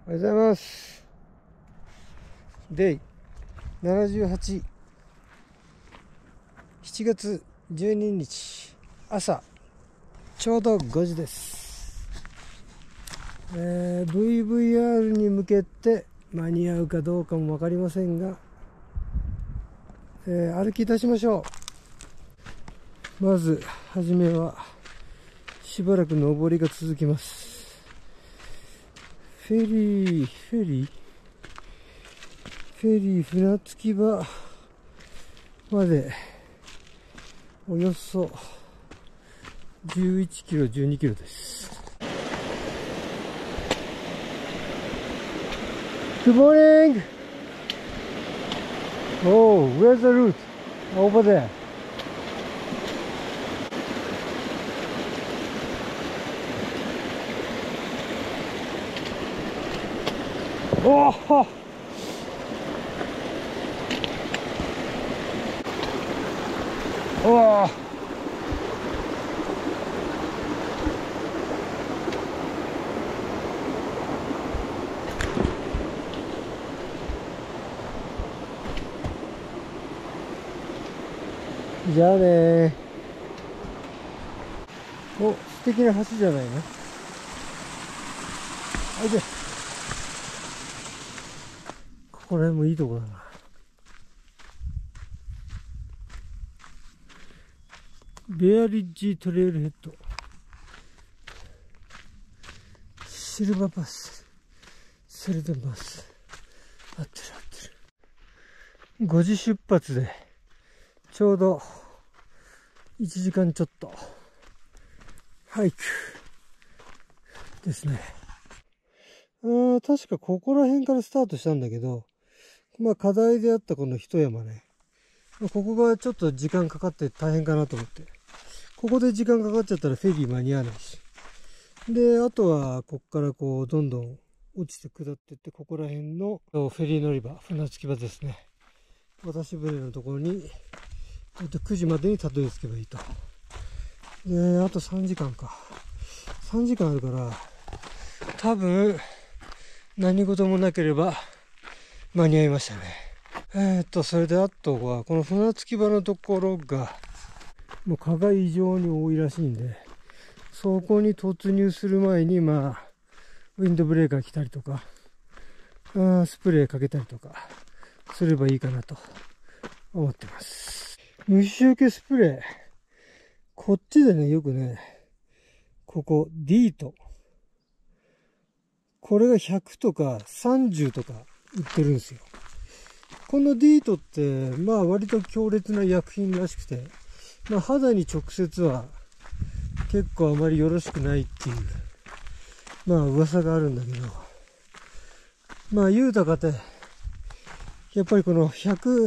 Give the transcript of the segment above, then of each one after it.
おはようございます。デイ78、7月12日朝ちょうど5時です。VVR に向けて間に合うかどうかも分かりませんが、歩き出しましょう。まずはじめはしばらく上りが続きます。フェリー船着き場までおよそ11キロ12キロです。Good morning. Oh, where's the route? Over there. Oh! Oh!じゃあね。お、素敵な橋じゃないの。あいで。ここら辺もいいとこだな。ベアリッジトレイルヘッド。シルバーパス。セルデンバス。合ってる。5時出発で、ちょうど1時間ちょっと。ハイクですね。確かここら辺からスタートしたんだけど、課題であったこの一山ね。ここがちょっと時間かかって大変かなと思って。ここで時間かかっちゃったらフェリー間に合わないし。で、あとはこっからこうどんどん落ちて下ってって、ここら辺のフェリー乗り場、船着き場ですね。渡し船のところに、9時までにたどり着けばいいと。で、あと3時間か。3時間あるから、多分、何事もなければ間に合いましたね。それであとは、この船着き場のところが、もう蚊が異常に多いらしいんで、そこに突入する前に、ウィンドブレーカー来たりとか、スプレーかけたりとか、すればいいかなと思ってます。虫除けスプレー。こっちでね、よくね、ここ、D と、これが100とか30とか売ってるんですよ。このディートって、割と強烈な薬品らしくて、肌に直接は結構あまりよろしくないっていう、噂があるんだけど、言うたかて、やっぱりこの100%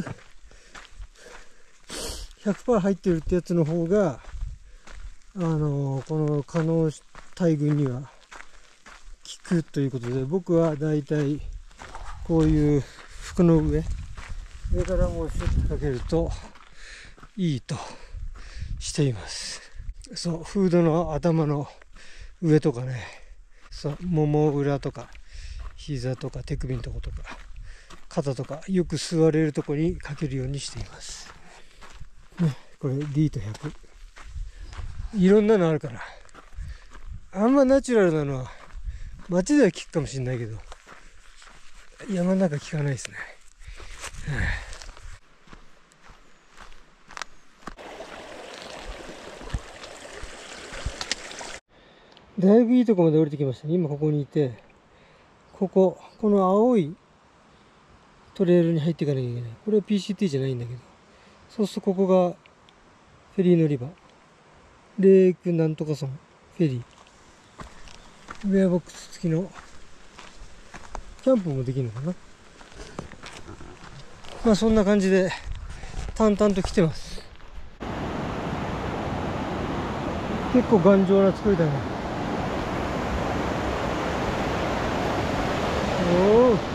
入ってるってやつの方が、この蚊の大群には効くということで、僕はだいたいこういう服の上からもうシュッとかけるといいとしています。そう、フードの頭の上とかね、そう、もも裏とか膝とか手首のとことか肩とか、よく座れるとこにかけるようにしています。ね、これ D と100。いろんなのあるから、あんまナチュラルなのは街では効くかもしれないけど、山の中効かないですね。だいぶいいとこまで降りてきましたね。今ここにいて、この青いトレイルに入っていかなきゃいけない。これは PCT じゃないんだけど、そうするとここがフェリー乗り場。レイクなんとか村フェリー。ウェアボックス付きのキャンプもできるのかな。そんな感じで淡々と来てます。結構頑丈な作りだね。おお。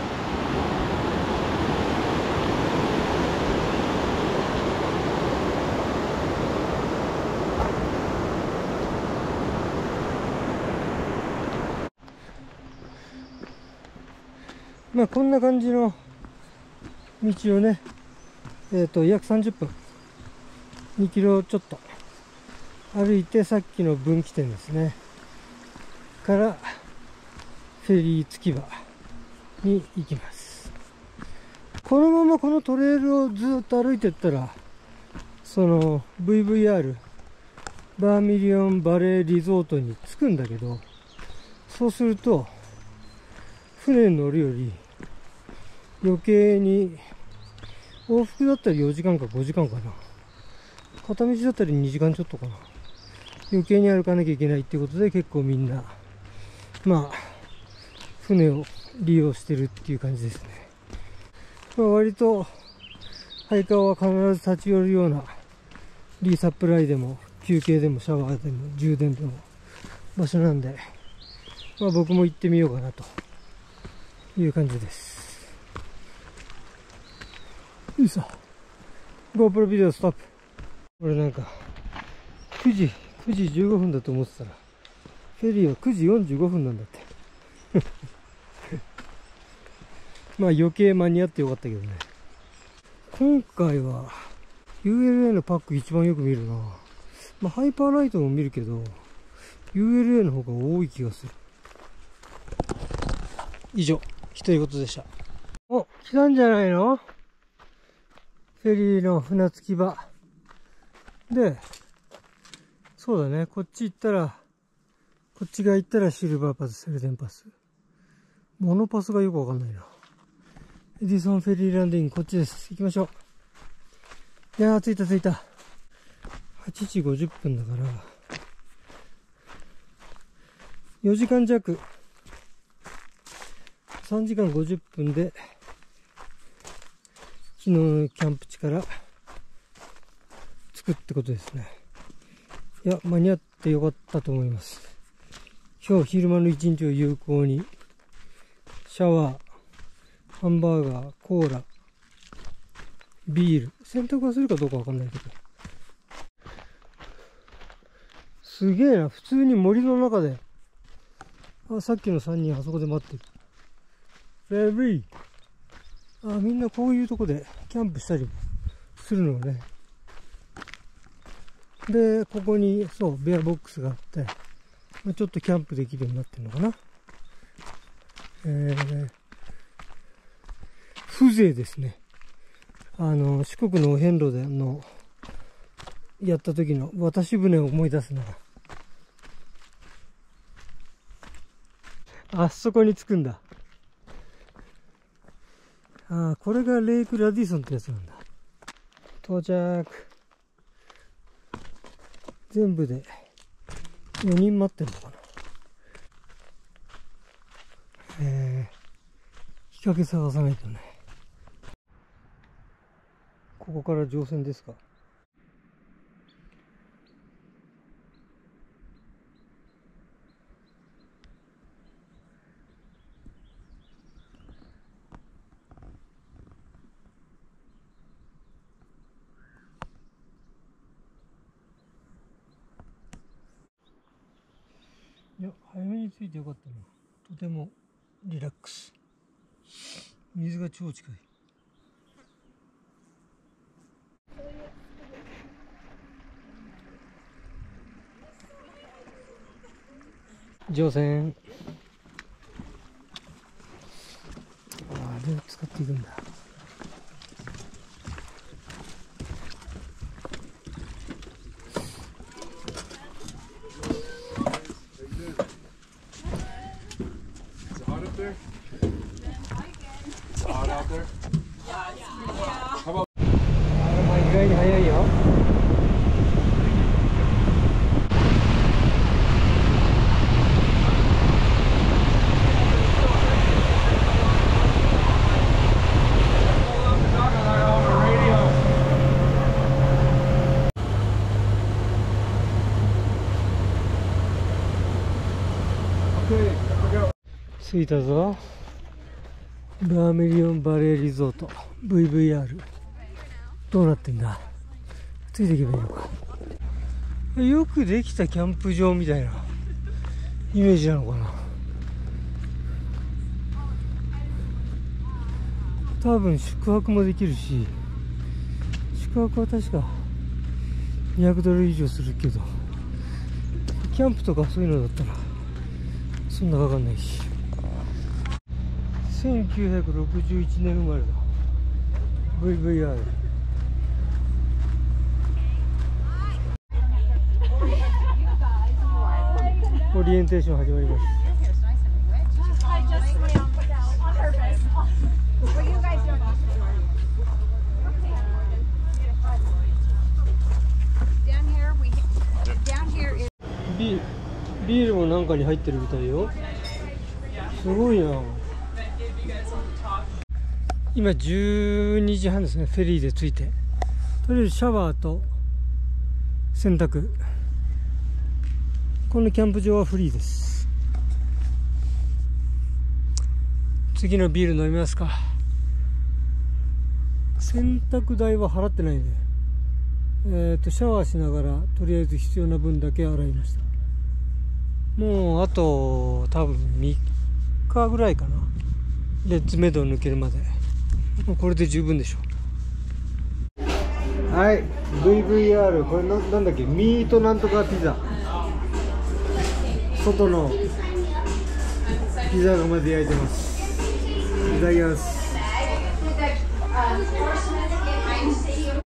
まあこんな感じの道をね、約30分、2キロちょっと歩いて、さっきの分岐点ですねからフェリー着き場に行きます。このままこのトレイルをずっと歩いていったら、その VVR バーミリオンバレーリゾートに着くんだけど、そうすると船に乗るより余計に、往復だったら4時間か5時間かな、片道だったら2時間ちょっとかな、余計に歩かなきゃいけないっていうことで、結構みんなまあ船を利用してるっていう感じですね。まあ、割とハイカーは必ず立ち寄るようなリサプライでも休憩でもシャワーでも充電でも場所なんで、まあ、僕も行ってみようかなという感じです。いいさ GoPro ビデオストップ。俺なんか9時15分だと思ってたら、フェリーは9時45分なんだってまあ余計間に合ってよかったけどね。今回は ULA のパック一番よく見るな。まあハイパーライトも見るけど ULA の方が多い気がする。以上、独り言でした。お、来たんじゃないの？フェリーの船着き場で、そうだね、こっち行ったら、こっち側行ったらシルバーパス、セルデンパス、モノパスがよくわかんないな。エディソンフェリーランディング、こっちです。行きましょう。いやー、着いた。8時50分だから、4時間弱、3時間50分で、昨日のキャンプ地から着くってことですね。いや、間に合ってよかったと思います。今日昼間の一日を有効に、シャワー、ハンバーガー、コーラ、ビール、洗濯はするかどうかわかんないけど。すげえな、普通に森の中で、あ、さっきの3人あそこで待ってる。フェリー。あ、みんなこういうとこでキャンプしたりするのね。で、ここに、そう、ベアボックスがあって、ちょっとキャンプできるようになってるのかな。風情ですね。四国のお遍路でやった時の渡し船を思い出すな。あそこに着くんだ。あ、これがレイクラディソンってやつなんだ。到着。全部で4人待ってるのかな。日陰探さないとね。ここから乗船ですか。いや、早めに着いてよかったな。とてもリラックス。水が超近い。乗船。あれを使っていくんだ。意外に早いよ。着いたぞ。バーミリオンバレーリゾート VVR どうなってんだ。ついていけばいいのか。よくできたキャンプ場みたいなイメージなのかな。 多分宿泊もできるし、宿泊は確か$200以上するけど、キャンプとかそういうのだったらそんなかかんないし。1961年生まれだ。 VVR。 オリエンテーション始まります。ビールもなんかに入ってるみたいよ。すごいな。今12時半ですね。フェリーで着いて、とりあえずシャワーと洗濯、このキャンプ場はフリーです。次のビール飲みますか。洗濯代は払ってないんで、シャワーしながらとりあえず必要な分だけ洗いました。もうあと多分3日ぐらいかな、レッズメドを抜けるまで。もうこれで十分でしょう。はい、 VVR。 これなんだっけ、ミートなんとかピザ。外のピザがまで焼いてます。いただきます。